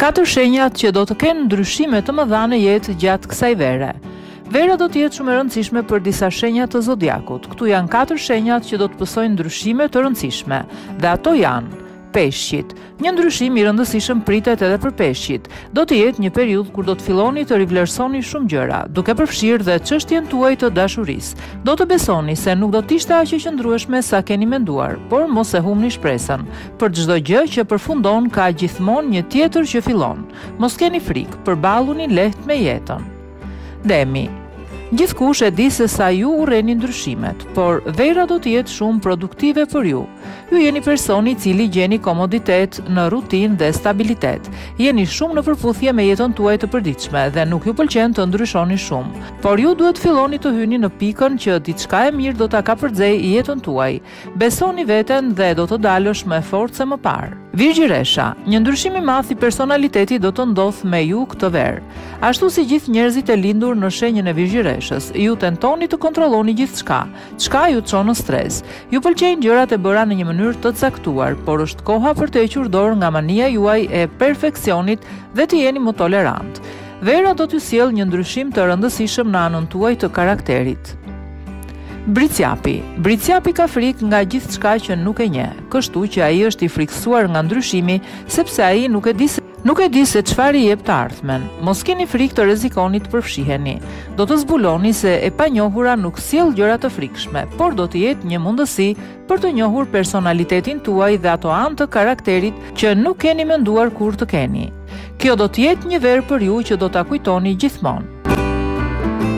4 shenjat që do të kenë ndryshime të mëdha në jetë gjatë kësaj vere. Vera do të jetë shumë e rëndësishme për disa shenja të zodiakut. Këtu janë 4 shenjat që do të pësojnë ndryshime të rëndësishme, dhe ato janë peshqit. Një ndryshim i rëndësishëm pritet edhe për peshqit. Do të jetë një periudhë kur do të filloni të rivlerësoni shumë gjëra, duke përfshirë dhe çështjen tuaj të dashurisë. Do të besoni se nuk do të ishte aq e qëndrueshme sa keni menduar, por mos e humni shpresën. Për çdo gjë që përfundon ka gjithmonë një tjetër që fillon. Mos keni frikë, përballuni lehtë me jetën. Demi. Gjithkush e di se sa ju urreni ndryshimet, por vera do të jetë shumë produktive për ju. Ju jeni personi i cili gjeni komoditet në rutinë dhe stabilitet. Jeni shumë në përputhje me jetën tuaj të përditshme dhe nuk ju pëlqen të ndryshoni shumë. Por ju duhet filloni të hyni në pikën që diçka e mirë do ta kapërcejë jetën tuaj. Besoni veten dhe do të dalësh më fort se më parë. Virgjëresha, një ndryshim i madh i personalitetit do të ndodhë me ju këtë verë. Ashtu si gjithë njerëzit e lindur në shenjën e Virgjëreshës, ju tentoni të kontrolloni gjithçka. Çka ju çon në stres. Ju pëlqejnë gjërat e bëra në një mënyrë të caktuar, por është koha për të hequr dorë nga mania juaj e perfeksionit dhe të jeni më tolerant. Vera do t'ju sjellë një ndryshim të rëndësishëm në anën tuaj të karakterit. Bricjapi. Bricjapi ka frikë nga gjithçka që nuk e njeh, kështu që ai është i frikësuar nga ndryshimi sepse ai nuk e di se çfarë i jep të ardhmen. Mos keni frikë të rrezikoni të përfshiheni. Do të zbuloni se e panjohura nuk sjell gjëra të frikshme, por do të jetë një mundësi për të njohur personalitetin tuaj dhe ato anë të karakterit që nuk keni menduar kur të keni. Kjo do të jetë një verë për ju që do ta kujtoni gjithmonë.